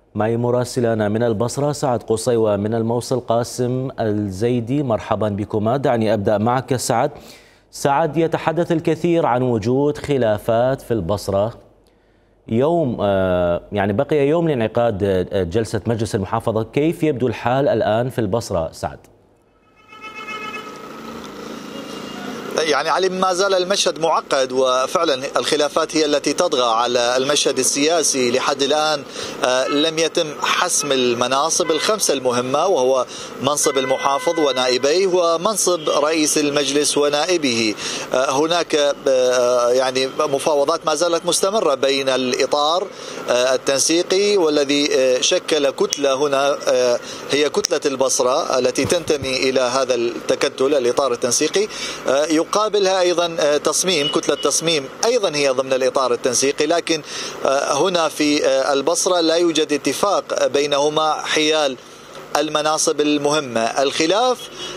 معي مراسلنا من البصرة سعد قصي ومن الموصل قاسم الزيدي. مرحبا بكما. دعني أبدأ معك سعد. سعد، يتحدث الكثير عن وجود خلافات في البصرة. يعني بقي يوم لانعقاد جلسة مجلس المحافظة، كيف يبدو الحال الآن في البصرة سعد؟ يعني علي، ما زال المشهد معقد، وفعلا الخلافات هي التي تطغى على المشهد السياسي. لحد الآن لم يتم حسم المناصب الخمسة المهمة، وهو منصب المحافظ ونائبيه ومنصب رئيس المجلس ونائبه. هناك يعني مفاوضات ما زالت مستمرة بين الإطار التنسيقي والذي شكل كتلة هنا هي كتلة البصرة التي تنتمي إلى هذا التكتل الإطار التنسيقي. يقابلها أيضا تصميم، كتلة تصميم أيضا هي ضمن الإطار التنسيقي، لكن هنا في البصرة لا يوجد اتفاق بينهما حيال المناصب المهمة. الخلاف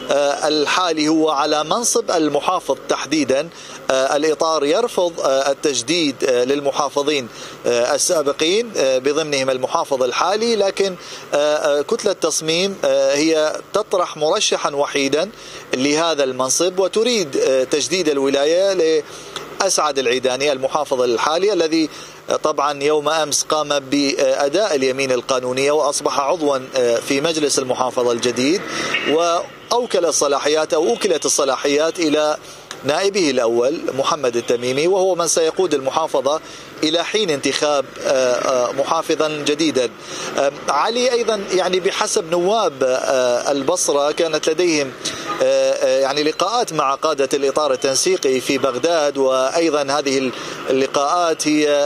الحالي هو على منصب المحافظ تحديدا. الإطار يرفض التجديد للمحافظين السابقين بضمنهم المحافظ الحالي، لكن كتلة تصميم هي تطرح مرشحا وحيدا لهذا المنصب وتريد تجديد الولاية لأسعد العيداني المحافظ الحالي، الذي طبعا يوم أمس قام بأداء اليمين القانونية وأصبح عضوا في مجلس المحافظة الجديد، وأوكل الصلاحيات أو أوكلت الصلاحيات إلى نائبه الأول محمد التميمي، وهو من سيقود المحافظة إلى حين انتخاب محافظا جديدا. علي، أيضا يعني بحسب نواب البصرة كانت لديهم يعني لقاءات مع قادة الإطار التنسيقي في بغداد، وأيضا هذه اللقاءات هي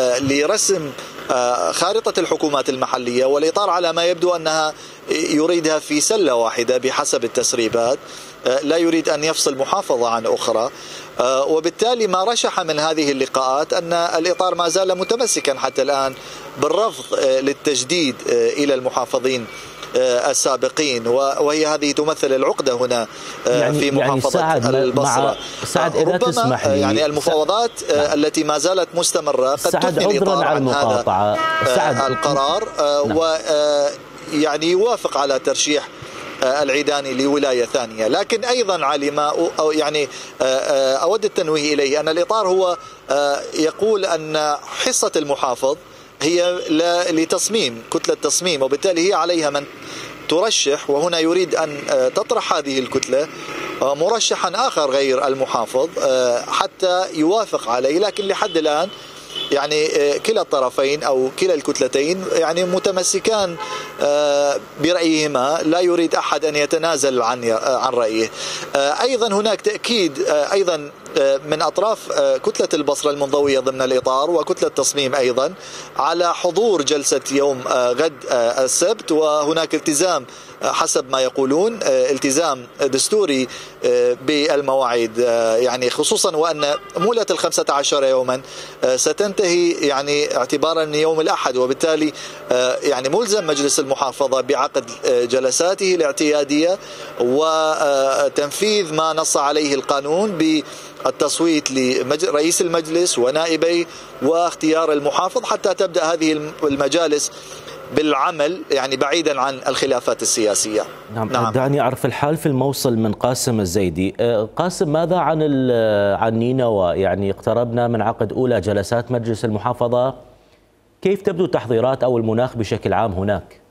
لرسم خارطة الحكومات المحلية، والإطار على ما يبدو أنها يريدها في سلة واحدة بحسب التسريبات، لا يريد أن يفصل محافظة عن أخرى. وبالتالي ما رشح من هذه اللقاءات أن الإطار ما زال متمسكا حتى الآن بالرفض للتجديد إلى المحافظين السابقين، وهي هذه تمثل العقدة هنا في محافظة يعني البصرة. سعد إذا تسمح لي، يعني المفاوضات التي ما زالت مستمرة قد تثني الإطار عن هذا القرار، ويعني يوافق على ترشيح العيداني لولاية ثانية. لكن أيضا علي، ما يعني أود التنويه إليه أن الإطار هو يقول أن حصة المحافظ هي لتصميم كتلة تصميم، وبالتالي هي عليها من ترشح، وهنا يريد أن تطرح هذه الكتلة مرشحا آخر غير المحافظ حتى يوافق عليه. لكن لحد الآن يعني كلا الطرفين أو كلا الكتلتين يعني متمسكان برأيهما، لا يريد أحد أن يتنازل عن رأيه. أيضا هناك تأكيد أيضا من أطراف كتلة البصرة المنضوية ضمن الإطار وكتلة تصميم أيضا على حضور جلسة يوم غد السبت، وهناك التزام حسب ما يقولون، التزام دستوري بالمواعيد، يعني خصوصا وأن مولة 15 يوما ستنتهي يعني اعتبارا من يوم الأحد، وبالتالي يعني ملزم مجلس المحافظة بعقد جلساته الاعتيادية وتنفيذ ما نص عليه القانون بالتصويت لرئيس المجلس ونائبيه واختيار المحافظ، حتى تبدأ هذه المجالس بالعمل يعني بعيدا عن الخلافات السياسية. نعم. دعني أعرف الحال في الموصل من قاسم الزيدي. قاسم، ماذا عن نينوى؟ يعني اقتربنا من عقد أولى جلسات مجلس المحافظة، كيف تبدو التحضيرات أو المناخ بشكل عام هناك؟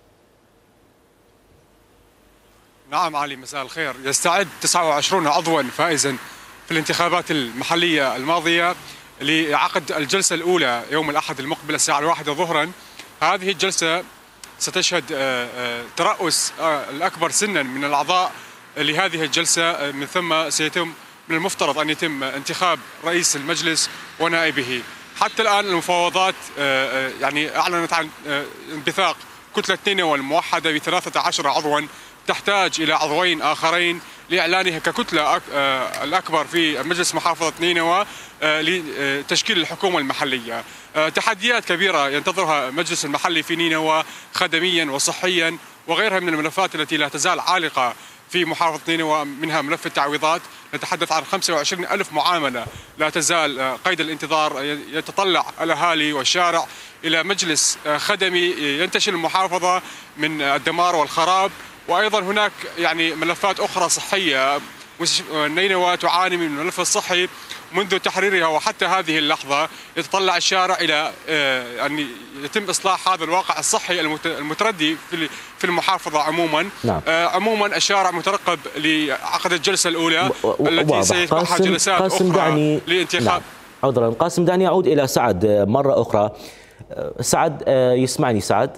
نعم علي، مساء الخير. يستعد 29 عضوا فائزا في الانتخابات المحلية الماضية لعقد الجلسة الأولى يوم الأحد المقبل الساعة 1 ظهرا. هذه الجلسة ستشهد ترأس الأكبر سنا من الأعضاء لهذه الجلسة، من ثم سيتم من المفترض أن يتم انتخاب رئيس المجلس ونائبه. حتى الآن المفاوضات يعني أعلنت عن انبثاق كتلة نينوى الموحدة ب13 عضوا، تحتاج إلى عضوين آخرين لإعلانها ككتلة الأكبر في مجلس محافظة نينوى لتشكيل الحكومة المحلية. تحديات كبيرة ينتظرها مجلس المحلي في نينوى خدميا وصحيا وغيرها من الملفات التي لا تزال عالقة في محافظة نينوى، منها ملف التعويضات. نتحدث عن 25,000 معاملة لا تزال قيد الانتظار. يتطلع الأهالي والشارع إلى مجلس خدمي ينتشل المحافظة من الدمار والخراب. وأيضا هناك يعني ملفات أخرى صحية. نينوى تعاني من الملف الصحي منذ تحريرها وحتى هذه اللحظة. يتطلع الشارع إلى أن يتم إصلاح هذا الواقع الصحي المتردي في المحافظة عموما. نعم. عموما الشارع مترقب لعقد الجلسة الأولى التي سيتبعها جلسات أخرى لانتخاب. نعم. عذرا قاسم، دعني أعود إلى سعد مرة أخرى. سعد، يسمعني سعد؟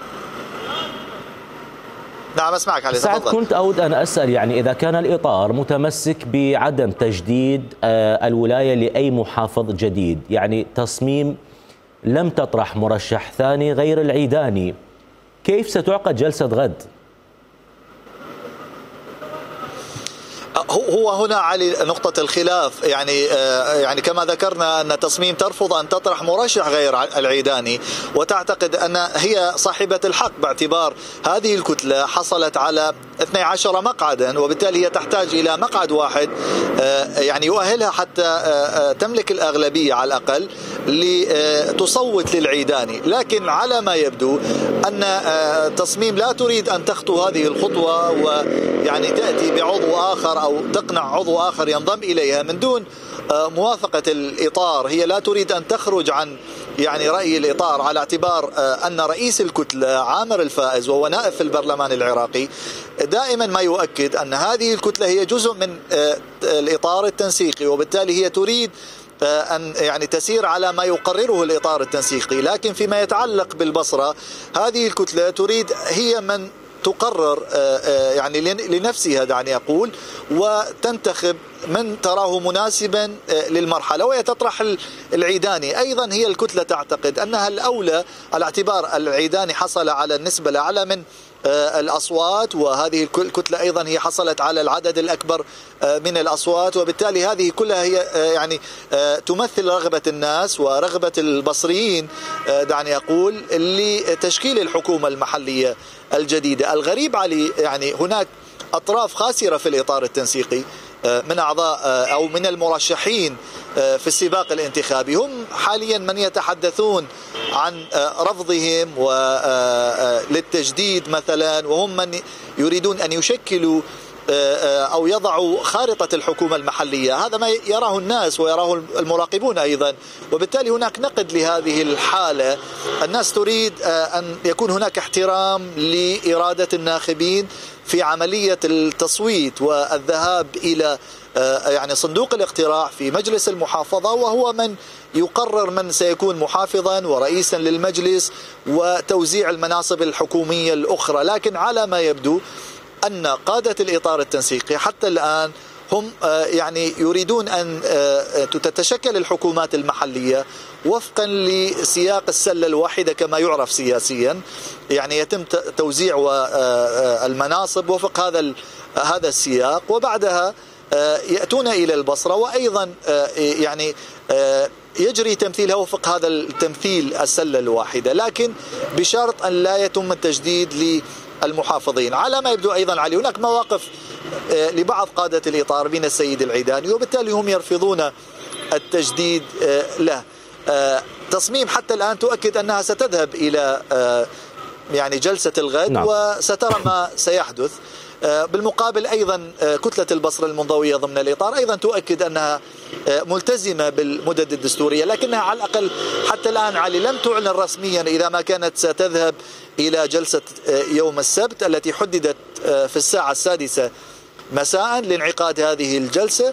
نعم أسمعك علي. سعد، كنت أود أن أسأل يعني إذا كان الإطار متمسك بعدم تجديد الولاية لأي محافظ جديد، يعني تصميم لم تطرح مرشح ثاني غير العيداني، كيف ستعقد جلسة غد؟ هو هنا علي نقطة الخلاف، يعني كما ذكرنا أن تصميم ترفض أن تطرح مرشح غير العيداني، وتعتقد أن هي صاحبة الحق باعتبار هذه الكتلة حصلت على 12 مقعدا، وبالتالي هي تحتاج إلى مقعد واحد يعني يؤهلها حتى تملك الأغلبية على الأقل لتصوت للعيداني. لكن على ما يبدو أن تصميم لا تريد أن تخطو هذه الخطوة ويعني تأتي بعضو آخر أو تقنع عضو آخر ينضم إليها من دون موافقة الإطار. هي لا تريد أن تخرج عن يعني رأي الإطار، على اعتبار أن رئيس الكتلة عامر الفائز وهو نائب في البرلمان العراقي دائما ما يؤكد أن هذه الكتلة هي جزء من الإطار التنسيقي، وبالتالي هي تريد أن يعني تسير على ما يقرره الإطار التنسيقي. لكن فيما يتعلق بالبصرة، هذه الكتلة تريد هي من تقرر يعني لنفسها دعني أقول، وتنتخب من تراه مناسبا للمرحلة، وهي تطرح العيداني. أيضا هي الكتلة تعتقد أنها الأولى على اعتبار العيداني حصل على النسبة الأعلى من الأصوات، وهذه الكتلة أيضا هي حصلت على العدد الأكبر من الأصوات، وبالتالي هذه كلها هي يعني تمثل رغبة الناس ورغبة البصريين دعني أقول لتشكيل الحكومة المحلية الجديدة. الغريب علي يعني هناك أطراف خاسرة في الإطار التنسيقي من أعضاء أو من المرشحين في السباق الانتخابي، هم حاليا من يتحدثون عن رفضهم للتجديد مثلا، وهم من يريدون أن يشكلوا أو يضعوا خارطة الحكومة المحلية. هذا ما يراه الناس ويراه المراقبون أيضا، وبالتالي هناك نقد لهذه الحالة. الناس تريد أن يكون هناك احترام لإرادة الناخبين في عملية التصويت والذهاب إلى يعني صندوق الاقتراع في مجلس المحافظة، وهو من يقرر من سيكون محافظا ورئيسا للمجلس وتوزيع المناصب الحكومية الأخرى. لكن على ما يبدو أن قادة الإطار التنسيقي حتى الآن هم يعني يريدون أن تتشكل الحكومات المحلية وفقا لسياق السلة الواحدة كما يعرف سياسيا، يعني يتم توزيع المناصب وفق هذا السياق، وبعدها يأتون إلى البصرة وأيضا يعني يجري تمثيلها وفق هذا التمثيل السلة الواحدة، لكن بشرط أن لا يتم التجديد للمحافظين. على ما يبدو أيضا علي هناك مواقف لبعض قادة الإطار من السيد العيداني، وبالتالي هم يرفضون التجديد له. تصميم حتى الآن تؤكد أنها ستذهب إلى يعني جلسة الغد، نعم، وسترى ما سيحدث. بالمقابل أيضا كتلة البصرة المنضوية ضمن الإطار أيضا تؤكد أنها ملتزمة بالمدد الدستورية، لكنها على الأقل حتى الآن علي لم تعلن رسميا إذا ما كانت ستذهب إلى جلسة يوم السبت التي حددت في الساعة 6 مساء لانعقاد هذه الجلسة،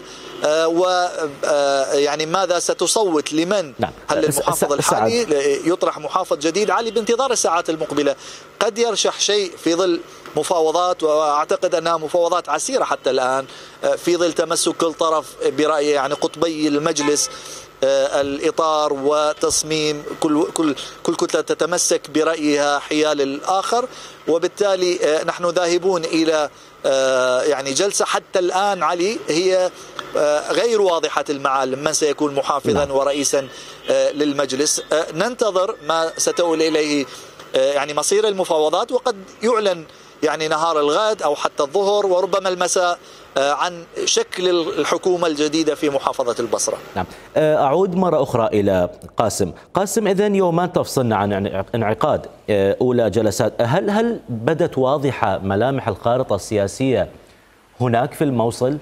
ويعني ماذا ستصوت لمن؟ نعم. هل المحافظ الحالي يطرح محافظ جديد؟ علي بانتظار الساعات المقبلة قد يرشح شيء في ظل مفاوضات، وأعتقد أنها مفاوضات عسيرة حتى الآن في ظل تمسك كل طرف برأي يعني قطبي المجلس الإطار وتصميم كل كتلة تتمسك برأيها حيال الآخر، وبالتالي نحن ذاهبون إلى يعني جلسة حتى الآن علي هي غير واضحة المعالم من سيكون محافظا ورئيسا للمجلس. ننتظر ما ستؤول إليه يعني مصير المفاوضات، وقد يعلن يعني نهار الغد أو حتى الظهر وربما المساء عن شكل الحكومة الجديدة في محافظة البصرة. نعم. أعود مرة أخرى إلى قاسم إذن يومان تفصلنا عن انعقاد أولى جلسات. هل بدت واضحة ملامح الخارطة السياسية هناك في الموصل؟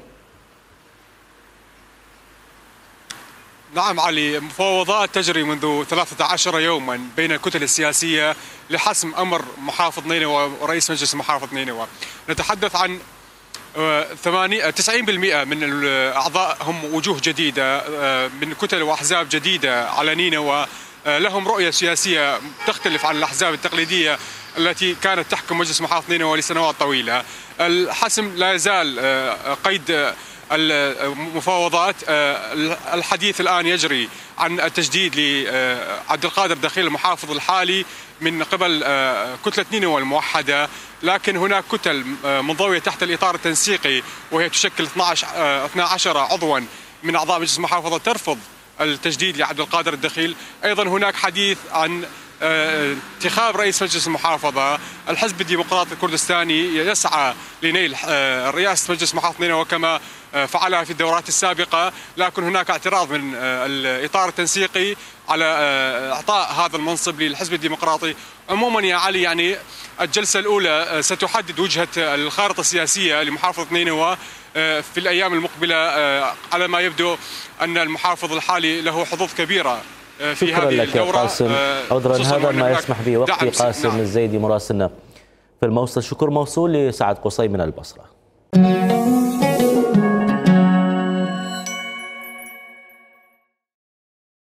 نعم علي، مفاوضات تجري منذ 13 يوما بين الكتل السياسية لحسم أمر محافظ نينوى ورئيس مجلس محافظ نينوى. نتحدث عن 90% من الأعضاء هم وجوه جديدة من كتل وأحزاب جديدة على نينوى، لهم رؤية سياسية تختلف عن الأحزاب التقليدية التي كانت تحكم مجلس محافظ نينوى لسنوات طويلة. الحسم لا يزال قيد المفاوضات. الحديث الآن يجري عن التجديد لعبد القادر دخيل المحافظ الحالي من قبل كتلة نينوى الموحدة، لكن هناك كتل منضوية تحت الإطار التنسيقي وهي تشكل 12 عضوا من أعضاء مجلس المحافظة ترفض التجديد لعبد القادر الدخيل. أيضا هناك حديث عن انتخاب رئيس مجلس المحافظة. الحزب الديمقراطي الكردستاني يسعى لنيل رئاسة مجلس محافظة نينوى كما فعلها في الدورات السابقة، لكن هناك اعتراض من الإطار التنسيقي على إعطاء هذا المنصب للحزب الديمقراطي. عموما يا علي، يعني الجلسة الأولى ستحدد وجهة الخارطة السياسية لمحافظة نينوى في الأيام المقبلة. على ما يبدو أن المحافظ الحالي له حظوظ كبيرة في شكرا هذه لك يا الدورة. قاسم. عذرا هذا ما يسمح به وقتي. قاسم الزيدي مراسلنا في الموصل، شكر موصول لسعد قصي من البصرة.